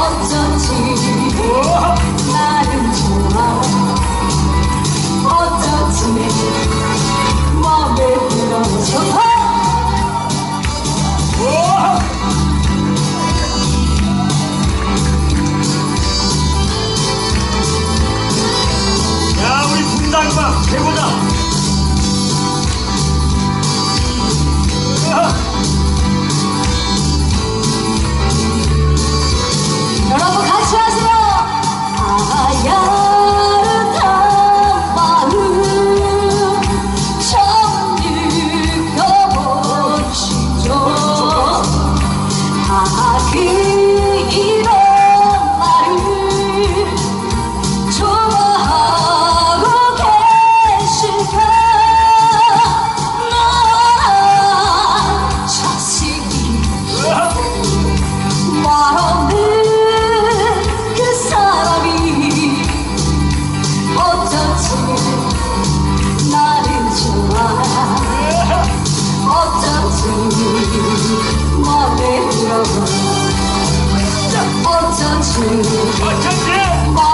어쩐지 나는 좋아 어쩐지 맘에 들어서 야, 우리 분당방 해보자. 여러분 같이 하세요. 하얀 마음 처음 느껴보시죠. 이런 말을 좋아하고 계실까. 나랑 자식이 말없는 그 사람이 어쩐지 나를 좋아 어쩐지 맘에 들어 어쩐지